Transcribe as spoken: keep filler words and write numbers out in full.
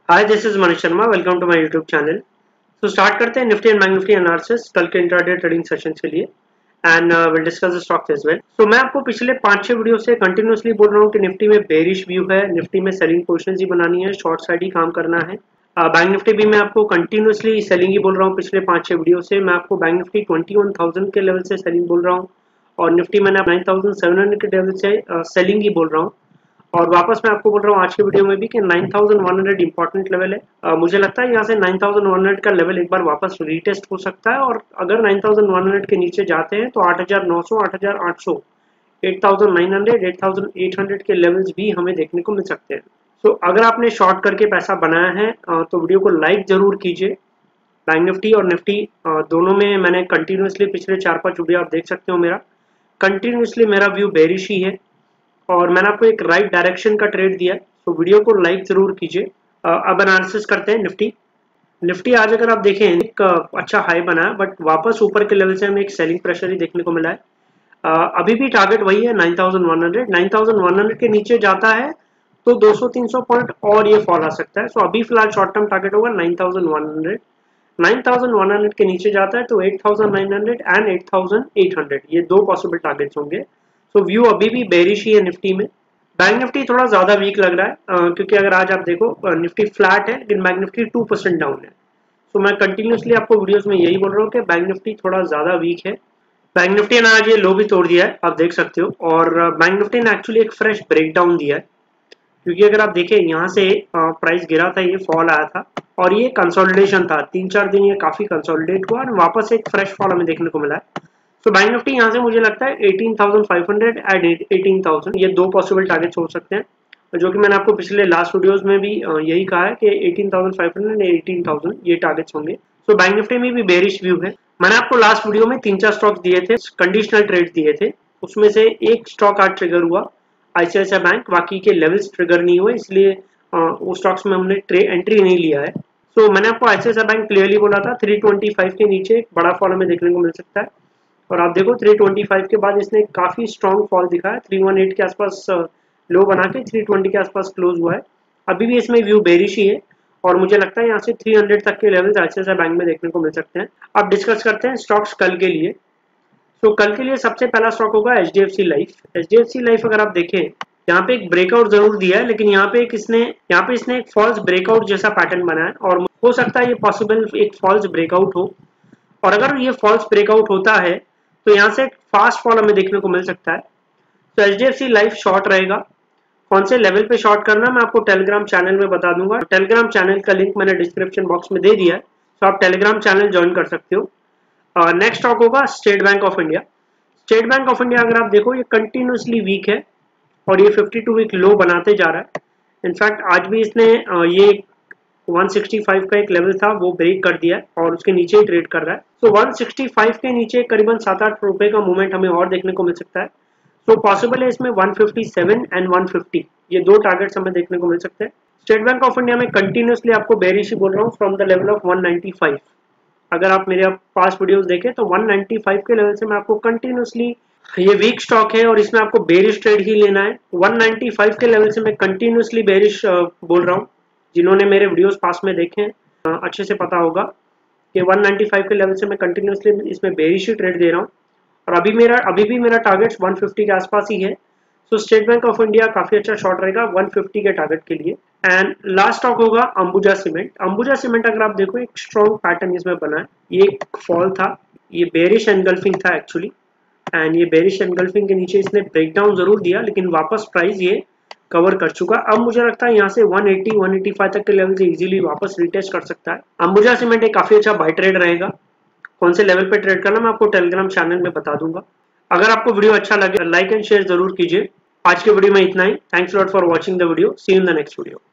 Hi, this is Manish Sharma. Welcome to my YouTube channel. तो start करते हैं Nifty and bank Nifty analysis कल के इंट्राडे ट्रेडिंग सेशन के लिए and will discuss the stocks as well. तो मैं आपको पिछले पांच छह वीडियो से कंटिन्यूअसली बोल रहा हूँ कि निफ्टी में बेरिश व्यू है, निफ्टी में सेलिंग पोजीशंस ही बनानी है, शॉर्ट साइड ही काम करना है। बैंक निफ्टी भी मैं आपको कंटिन्यूअसली सेलिंग ही बोल रहा हूँ। पिछले पांच छह वीडियो से मैं आपको bank Nifty twenty one thousand के लेवल से सेलिंग बोल रहा हूँ और निफ्टी मैंने नाइन थाउजेंड सेवन हंड्रेड के लेवल से सेलिंग ही बोल रहा हूँ। और वापस मैं आपको बोल रहा हूँ आज के वीडियो में भी कि nine thousand one hundred important level है। uh, मुझे लगता है यहाँ से नाइन थाउजेंड वन हंड्रेड का लेवल एक बार वापस रीटेस्ट हो सकता है और अगर नाइन थाउजेंड वन हंड्रेड के नीचे जाते हैं तो आठ हज़ार नौ सौ, आठ हज़ार आठ सौ, eight thousand nine hundred, eight thousand eight hundred के लेवल्स भी हमें देखने को मिल सकते हैं। सो so, अगर आपने शॉर्ट करके पैसा बनाया है तो वीडियो को लाइक जरूर कीजिए। बैंक निफ्टी और निफ्टी दोनों में मैंने कंटिन्यूसली पिछले चार पांच वीडियो आप देख सकते हो, मेरा कंटिन्यूसली मेरा व्यू बेरिश ही है और मैंने आपको एक राइट डायरेक्शन का ट्रेड दिया है। तो वीडियो को लाइक जरूर कीजिए। अब एनालिसिस करते हैं निफ्टी। निफ्टी आज अगर आप देखें एक अच्छा हाई बना है बट वापस ऊपर के लेवल से हमें एक सेलिंग प्रेशर ही देखने को मिला है। अभी भी टारगेट वही है nine thousand one hundred. Nine thousand one hundred के नीचे जाता है तो दो सौ तीन सौ पॉइंट और ये फॉल आ सकता है। सो अभी फिलहाल शॉर्ट टर्म टारगेट होगा nine thousand one hundred. Nine thousand one hundred के नीचे जाता है तो eight thousand nine hundred and eight thousand eight hundred, ये दो पॉसिबल टारगेट्स होंगे। सो व्यू अभी भी बेरिश ही है निफ्टी में। बैंक निफ्टी थोड़ा ज्यादा वीक लग रहा है uh, क्योंकि अगर आज आप देखो निफ्टी फ्लैट है लेकिन bank Nifty two percent down है। सो so, मैं कंटिन्यूसली आपको वीडियोस में यही बोल रहा हूँ कि बैंक निफ्टी थोड़ा ज्यादा वीक है। बैंक निफ्टी ने आज ये लो भी तोड़ दिया है, आप देख सकते हो। और बैंक निफ्टी ने एक्चुअली एक फ्रेश ब्रेकडाउन दिया है क्योंकि अगर आप देखें यहाँ से प्राइस गिरा था, ये फॉल आया था और ये कंसोलिडेशन था। तीन चार दिन ये काफी कंसोलिडेट हुआ और वापस एक फ्रेश फॉल हमें देखने को मिला है। तो बैंक निफ्टी यहाँ से मुझे लगता है eighteen thousand five hundred and eighteen thousand, ये दो पॉसिबल टारगेट्स हो सकते हैं जो कि मैंने आपको पिछले लास्ट वीडियोस में भी यही कहा है कि eighteen thousand five hundred and eighteen thousand ये टारगेट्स होंगे। तो बैंक निफ्टी में भी बेरिश व्यू है। मैंने आपको लास्ट वीडियो में तीन चार स्टॉक्स दिए थे, कंडीशनल ट्रेड दिए थे, उसमें से एक स्टॉक आज ट्रिगर हुआ आईसीआईसीआई बैंक, बाकी के लेवल्स ट्रिगर नहीं हुए, इसलिए वो स्टॉक्स में हमने एंट्री नहीं लिया है। सो so, मैंने आपको आईसीआईसीआई बैंक क्लियरली बोला था थ्री ट्वेंटी फाइव के नीचे एक बड़ा फॉल हमें देखने को मिल सकता है और आप देखो थ्री ट्वेंटी फाइव के बाद इसने काफी स्ट्रॉन्ग फॉल दिखा है। थ्री वन एट के आसपास लो बना के थ्री ट्वेंटी के आसपास क्लोज हुआ है। अभी भी इसमें व्यू बेरिश ही है और मुझे लगता है यहाँ से थ्री हंड्रेड तक के लेवल्स आईसीआईसीआई बैंक में देखने को मिल सकते हैं। अब डिस्कस करते हैं स्टॉक्स कल के लिए। तो कल के लिए सबसे पहला स्टॉक होगा एचडीएफसी लाइफ। एचडीएफसी लाइफ अगर आप देखें यहाँ पे एक ब्रेकआउट जरूर दिया है लेकिन यहाँ पे एक इसने यहाँ पे इसने एक फॉल्स ब्रेकआउट जैसा पैटर्न बनाया है और हो सकता है ये पॉसिबल एक फॉल्स ब्रेकआउट हो और अगर ये फॉल्स ब्रेकआउट होता है तो यहाँ से एक फास्ट फॉल हमें देखने को मिल सकता है। तो एचडीएफसी लाइफ शॉर्ट रहेगा। कौन से लेवल पे शॉर्ट करना मैं आपको टेलीग्राम चैनल में बता दूंगा। टेलीग्राम चैनल का लिंक मैंने डिस्क्रिप्शन बॉक्स में दे दिया है, तो आप टेलीग्राम चैनल ज्वाइन कर सकते हो। नेक्स्ट स्टॉक होगा State Bank of India. State Bank of India अगर आप देखो ये कंटिन्यूसली वीक है और ये फिफ्टी टू वीक लो बनाते जा रहा है। इनफैक्ट आज भी इसने ये वन सिक्सटी फाइव का एक लेवल था वो ब्रेक कर दिया और उसके नीचे ही ट्रेड कर रहा है। तो वन सिक्सटी फाइव के नीचे करीबन सात आठ रुपए का मूवमेंट हमें और देखने को मिल सकता है। तो पॉसिबल है इसमें one fifty seven and one fifty, ये दो टारगेट्स हमें देखने को मिल सकते हैं। स्टेट बैंक ऑफ इंडिया में कंटिन्यूसली आपको बेरिश बोल रहा हूँ from the level of one ninety five. अगर आप मेरे पास वीडियोस देखें तो वन नाइंटी फाइव के लेवल से मैं आपको कंटिन्यूसली, ये वीक स्टॉक है और इसमें आपको बेरिश ट्रेड ही लेना है। वन नाइंटी फाइव के लेवल से मैं कंटिन्यूसली बेरिश बोल रहा हूँ। जिन्होंने मेरे वीडियोस पास में देखे हैं अच्छे से पता होगा कि वन नाइंटी फाइव के लेवल से मैं कंटिन्यूसली इसमें बेरिश ही ट्रेड दे रहा हूँ और अभी मेरा अभी भी मेरा टारगेट वन फिफ्टी के आसपास ही है। So State Bank of India काफी अच्छा शॉर्ट रहेगा वन फिफ्टी के टारगेट के लिए। एंड लास्ट स्टॉक होगा अंबुजा सीमेंट। अंबुजा सीमेंट अगर आप देखो एक स्ट्रॉन्ग पैटर्न इसमें बना है, ये एक फॉल था, ये बेरिश एनगल्फिंग था एक्चुअली एंड ये बेरिश एनगल्फिंग के नीचे इसने ब्रेकडाउन जरूर दिया लेकिन वापस प्राइस ये कवर कर चुका। अब मुझे लगता है यहाँ से one eighty one eighty five तक के लेवल से इजीली वापस रिटेस्ट कर सकता है। अंबुजा सीमेंट एक काफी अच्छा बाय ट्रेड रहेगा। कौन से लेवल पे ट्रेड करना मैं आपको टेलीग्राम चैनल में बता दूंगा। अगर आपको वीडियो अच्छा लगे लाइक एंड शेयर जरूर कीजिए। आज के वीडियो में इतना ही। Thanks lot for watching the video. See you in the next video.